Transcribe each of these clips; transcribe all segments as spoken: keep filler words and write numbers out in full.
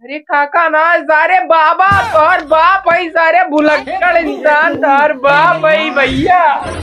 अरे काका ना सारे बाबा और बाप है, सारे भुलक्कड़ इंसान तार बाप है भैया।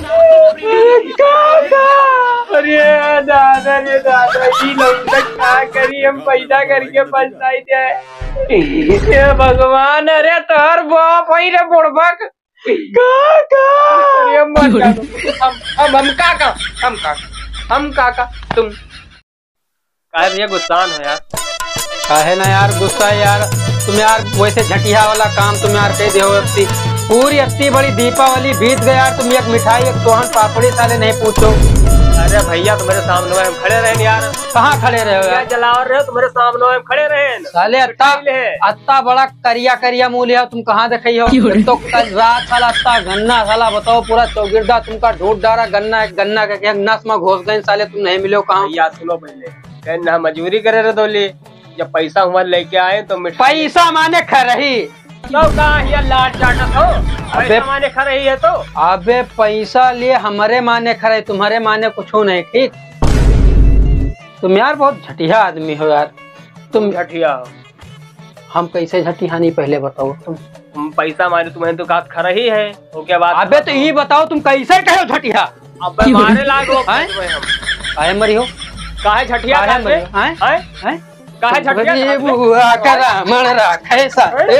काका अरे दादा रे दादा ये लोग क्या करी हम पैदा करके पछताई जाए भगवान। अरे तार बाप है रे बुड़बक काका। अरे हम हम हम हम काका हम काका हम काका तुम काहे भैया गुस्सान हो यार? काहे ना यार गुस्सा है यार तुम यार, वैसे झटिया वाला काम तुम यार कह दो। अत्ती पूरी अत्ती बड़ी दीपावली बीत गई यार, तुम एक मिठाई एक सोहन पापड़ी साले नहीं पूछो। अरे भैया तुम्हारे सामने हम खड़े रहे यार। कहाँ खड़े रहे हो यार? जला रहे हो तुम्हारे सामने हम खड़े रहे साले। अत्ता अत्ता बड़ा करिया करिया मुँह लिया, तुम कहाँ देखे हो? तो कल रात साला अत्ता गन्ना साला बताओ पूरा चौगिरदा तुमका ढूंढ डारा गन्ना गन्ना के नस में घोस गए साले, तुम नहीं मिले कहाँ? भैया सुनो पहले ना मजूरी करे रहे दोली, जब पैसा हमारे लेके आए तो पैसा माने खरही तो कहा लाट चाटत हो? पैसा माने खरही है तो? अबे पैसा लिए हमारे माने खरे, तुम्हारे माने कुछ नहीं। ठीक तुम यार बहुत झटिया आदमी हो यार। तुम झटिया हो? हम कैसे झटिया नहीं पहले बताओ तुम। तुम पैसा मारे तुम्हें तो कहा खरही है वो क्या बात? अबे तो ये बताओ तुम कैसे कहो झटिया? अबे मारे लागो आए मरी हो काहे झटिया काहे मरी हो? हैं हैं काहे झटिया ये बुआ करा मन रखा ऐसा ए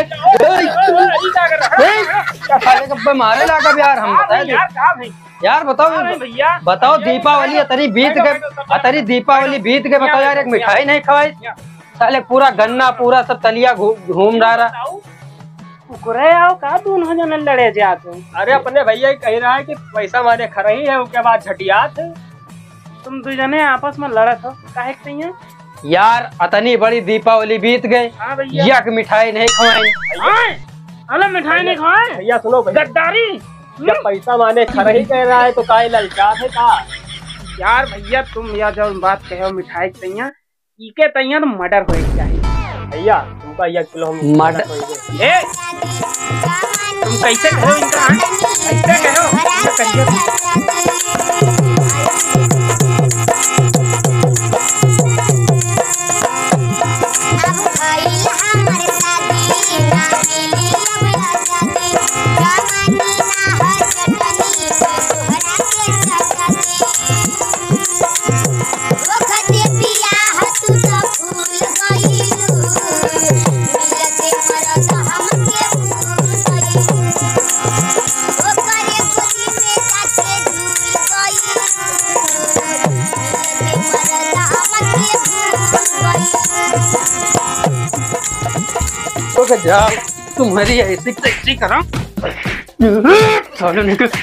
ए मारे लागा यार। हम बताए यार बताओ भैया बताओ दीपावली अतरी बीत गए, अतरी दीपावली बीत गए, बताओ यार एक मिठाई नहीं खवाई साले। पूरा गन्ना पूरा सब तलिया घूम रहा आओ का दोनों जन लड़े जाते। अरे अपने भैया कह रहा है कि पैसा मारे खरही है उसके बाद झटिया थे। तुम दो जने आपस में लड़त हो काहे के? यार अतनी बड़ी दीपावली बीत गई, यक मिठाई नहीं खवाई। अरे मिठाई नहीं खवाए भैया सुनो भैया, गद्दारी। जब पैसा माने खरही कह रहा है तो काहे ललचा थे का? यार भैया तुम यार जब बात कहो मिठाई तैया इके तैया तो मर्डर होए चाहिए भैया। तुमका एक किलो हम मर्डर ए तुम कैसे कहो इनका? कैसे कहो? जा तुम्हारी ऐसी टैक्सी करा साले निकल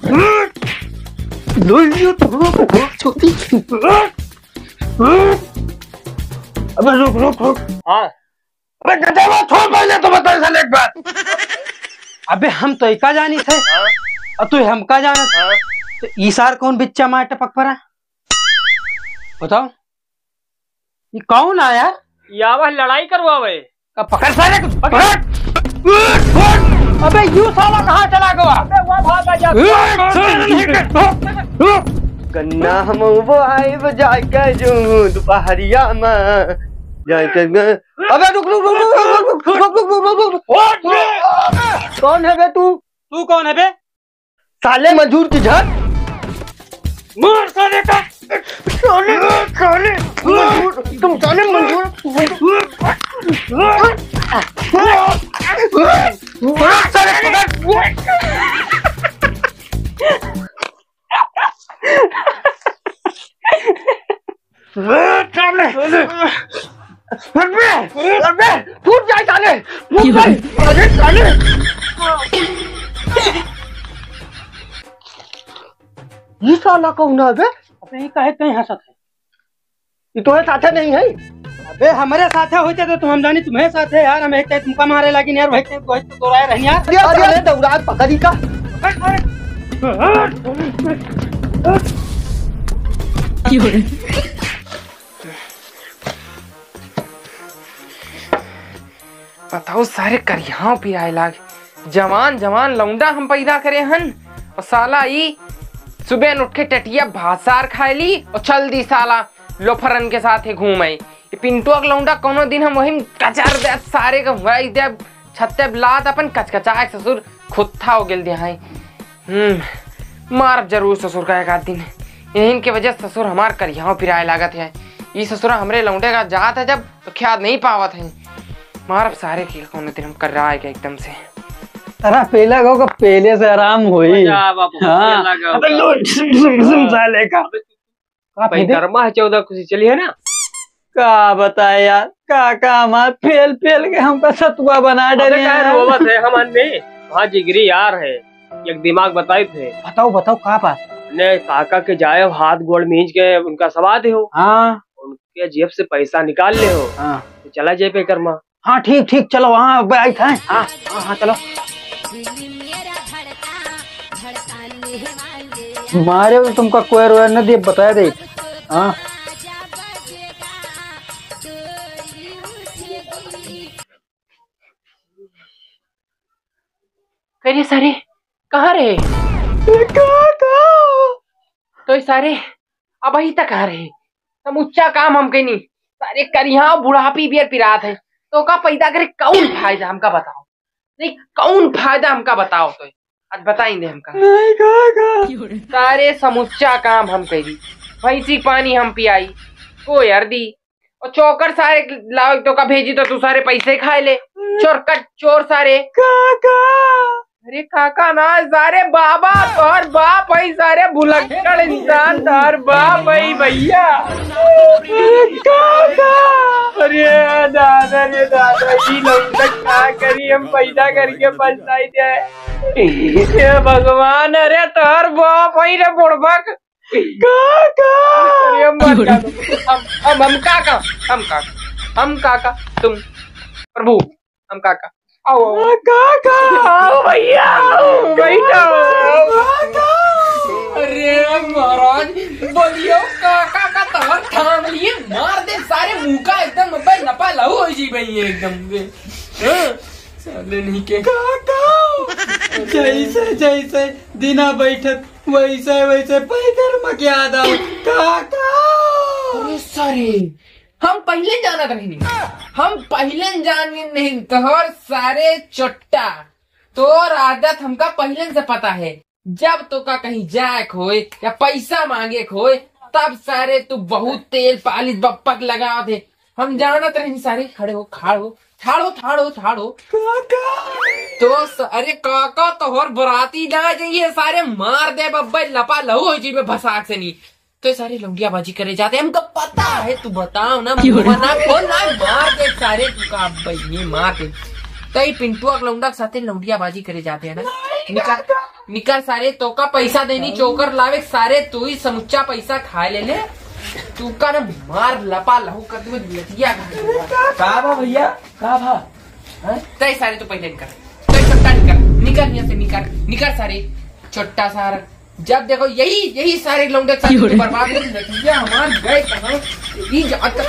छोटी। अबे रुक रुक रुक। हाँ अबे गधेवा छोड़ पहले तो बता साले एक बात। अबे हम तो इका जानी थे और तू हमका जाना था। तो ईसार कौन बिच्चा मार टपक पड़ा बताओ? ये कौन आया यार? या वह लड़ाई करवावे का पकड़ साले को पकड़। अबे यू साला कहाँ चला गया? अबे वो भागा जा। गन्ना हम वो आए बजाय के जो दोपहरिया में जाके। अबे रुक रुक रुक रुक रुक रुक रुक। कौन है बे तू? तू कौन है बे? साले मजदूर की झट मार साले का। साले साले तुम साले मजदूर फूट जाए साले फूट जाए। अरे साले ये साला कौन है बे? अबे काहे कहीं हंसत है? ये तुम्हें साथे नहीं है? अबे हमारे साथे होते तो तुम हम जानी तुम्हें साथे यार। हम एक टाइम तुमका मारे लगी यार, वही टाइम वही तो राय रहनी यार। अरे अरे दौरात पकड़ी का। बताओ सारे करियाओं पे आए लाग जवान जवान लौंडा हम पैदा करे हन और साला ई सुबह उठ के टटिया भात सार खाए ली और चल दी साला लोफरन के साथ घूमे। पिंटुआ के लौंडा कोनो दिन हम वही कचार दे सारे का वही दे छत्ते लात अपन कचकचा ससुर खुत्था हो गेल दे हाय। हम्म मार जरूर ससुर का एक आध दिन, इन्हीं के वजह से ससुर हमार करियाओ पिराए लागत है। ये ससुरा हमरे लौंडे का जात है जब तो ख्याल नहीं पावत है। मार सारे की कोनो दिन हम कर रहा है क्या एकदम से। अरे पहला गो का पहले से आराम होई। हाँ साले का कर्मा है चौदह खुशी चली है ना। का बताए यार का का हमार फेल फेल के हमका सतुआ बना डरे रोवत है हम अन्ने वहाँ जिगरी यार है एक दिमाग बताए थे। बताओ बताओ का बात। ने काका के जाए हाथ गोड़ मींच के उनका सवाद हो। हाँ उनके जेब से पैसा निकाल ले हो। हाँ तो चला जेब पे कर्मा। हाँ ठीक ठीक चलो वहाँ बैठ है। हाँ हाँ हाँ चलो मारे तुमका कोई रोया न दे बताया दे। हाँ करे सारे कहाँ रहे तो सारे अब ही तक आ रहे समुच्चा काम हम कहीं नहीं सारे करिया बुढ़ापी बियर पिरात है तो का पैदा करे कौन फायदा हमका बताओ। नहीं कौन फायदा हमका बताओ तो आज बताएंगे हमका। नहीं काका सारे समुच्चा काम हम करी भैंसी पानी हम पियाई को अर्दी और चौकर सारे लाओ तो का भेजी तो तू सारे पैसे खाए ले चोरकट चोर सारे काका। अरे काका ना सारे बाबा तोहर बाप है सारे भुलक्कड़ इंसान तोहर बाप है भैया। काका अरे दादा रे दादा ये लोग क्या करी हम पैदा करके पछताई दे भगवान। अरे तोहर बाप है रे बुड़बक काका। अरे हम हम हम हम काका हम काका हम काका तुम प्रभु हम काका आओ काका आओ भैया बैठो। अरे महाराज बोलियो काका का तहर थाम लिए मार दे सारे मुंह का एकदम भाई नपा लहू हो जी भाई एकदम साले नहीं के काका। जैसे जैसे दिना बैठत वैसे वैसे पैकर मकिया दो काका। अरे सारे हम पहले जाना रहे नहीं हम पहले जाने नहीं तोहर सारे चोट्टा तोर आदत हमका पहले से पता है। जब तो का कहीं जाए खोए या पैसा मांगे खोए तब सारे तू बहुत तेल पालिश बप्पक लगा दे हम जानत रहे सारे। खड़े हो खाड़ो ठाड़ो ठाड़ो ठाड़ो काका। तो स- अरे काका तोहर बराती ना जाइए सारे मार दे बब्बे लपा लहू हो जी में भसाक से नहीं तो सारे लौंडिया बाजी करे जाते हमको पता है। तू बताओ ना मना कौन ना मार दे सारे तू का भाई मार दे तो ये पिंटुआ के लौंडा के साथे लौंडिया बाजी करे जाते हैं ना। निकल निकल सारे तो का पैसा देनी चोकर लावे सारे तू ही समुच्चा पैसा खा ले ले तू का ना मार लपा लहू कर दे लतिया का भा भैया का भा तय सारे तो पहले निकल तय छोटा निकल निकल यहाँ से निकल निकल सारे छोटा सारा। जब देखो यही यही सारे लौंडे बर्बाद नतीजा हमार गए कहाँ यही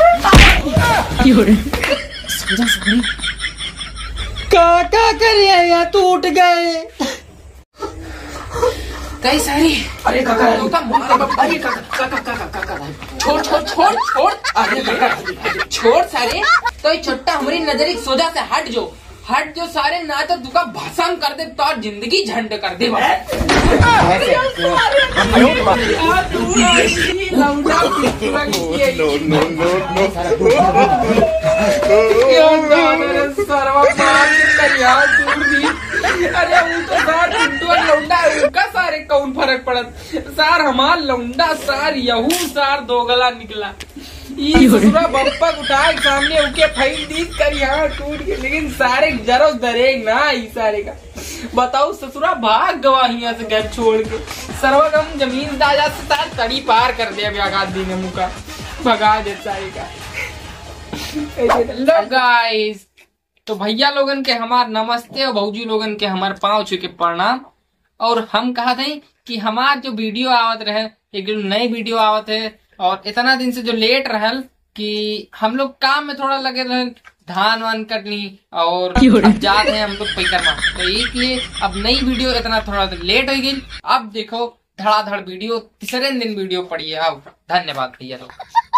काका करिए टूट गए कई सारी। अरे काका तो का अरे काका काका काका काका छोड़ छोड़ छोड़ छोड़ अरे काका छोड़ सारे तो ये छोटा हमारी नजर सोजा से हट जो हट जो सारे ना तो दुका भसम कर दे तो जिंदगी झंड कर दे अरे वो तो सार पिंटुआ लौंडा उनका सारे कौन फर्क पड़त सार हमार लौंडा सार यहू सार दोगला निकला ये ससुरा बप्पक उठा के सामने उके फैल दी कर यहाँ टूट के लेकिन सारे जरो दरेग ना ई सारे का बताओ ससुरा भाग गवा यहाँ से घर छोड़ के सर्वगम जमीन दाजा से तार तड़ी पार कर दे अभी दिन मुका भगा दे सारे का। लो गाइस तो भैया लोगन के हमार नमस्ते और भौजी लोगन के हमार पाँव छू के प्रणाम। और हम कहा थे कि हमार जो वीडियो आवत रहे एक नई वीडियो आवत है और इतना दिन से जो लेट रहल कि हम लोग काम में थोड़ा लगे रहे धान वान कटनी और अब जाते हैं हम लोग पैकरमा तो इसलिए अब नई वीडियो इतना थोड़ा लेट हो गई। अब देखो धड़ाधड़ वीडियो तीसरे दिन वीडियो पड़ी है। अब धन्यवाद भैया लोग।